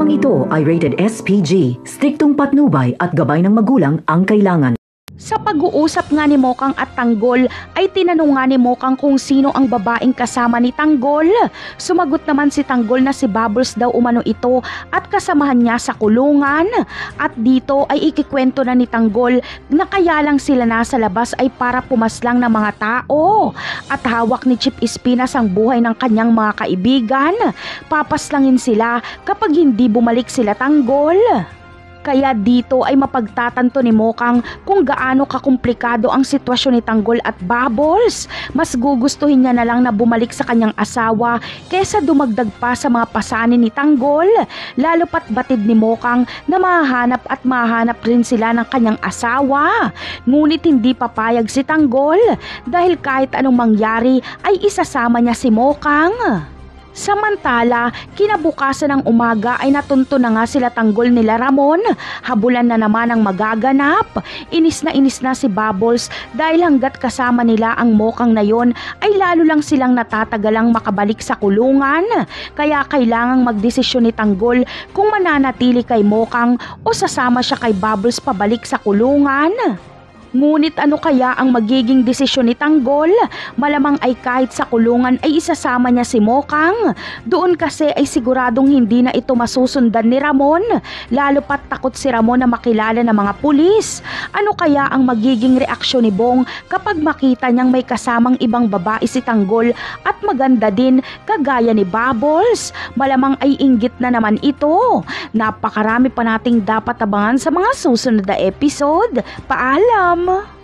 Programang ito ay rated SPG, striktong patnubay at gabay ng magulang ang kailangan. Sa pag-uusap nga ni Mokang at Tanggol ay tinanong nga ni Mokang kung sino ang babaeng kasama ni Tanggol. Sumagot naman si Tanggol na si Bubbles daw umano ito at kasamahan niya sa kulungan. At dito ay ikikwento na ni Tanggol na kaya lang sila nasa labas ay para pumaslang ng mga tao. At hawak ni Chip Espinas ang buhay ng kanyang mga kaibigan. Papaslangin sila kapag hindi bumalik sila Tanggol. Kaya dito ay mapagtatanto ni Mokang kung gaano kakumplikado ang sitwasyon ni Tanggol at Bubbles. Mas gugustuhin niya na lang na bumalik sa kanyang asawa kesa dumagdag pa sa mga pasanin ni Tanggol. Lalo pat batid ni Mokang na mahanap rin sila ng kanyang asawa. Ngunit hindi papayag si Tanggol dahil kahit anong mangyari ay isasama niya si Mokang. Samantala, kinabukasan ng umaga ay natunto na nga sila Tanggol nila Ramon. Habulan na naman ang magaganap. Inis na si Bubbles dahil hanggat kasama nila ang Mokang na yon ay lalo lang silang natatagalang makabalik sa kulungan. Kaya kailangang magdesisyon ni Tanggol kung mananatili kay Mokang o sasama siya kay Bubbles pabalik sa kulungan. Ngunit ano kaya ang magiging desisyon ni Tanggol? Malamang ay kahit sa kulungan ay isasama niya si Mokang. Doon kasi ay siguradong hindi na ito masusundan ni Ramon. Lalo pat takot si Ramon na makilala ng mga pulis. Ano kaya ang magiging reaksyon ni Bong kapag makita niyang may kasamang ibang babae si Tanggol at maganda din kagaya ni Bubbles? Malamang ay inggit na naman ito. Napakarami pa nating dapat abangan sa mga susunod na episode. Paalam!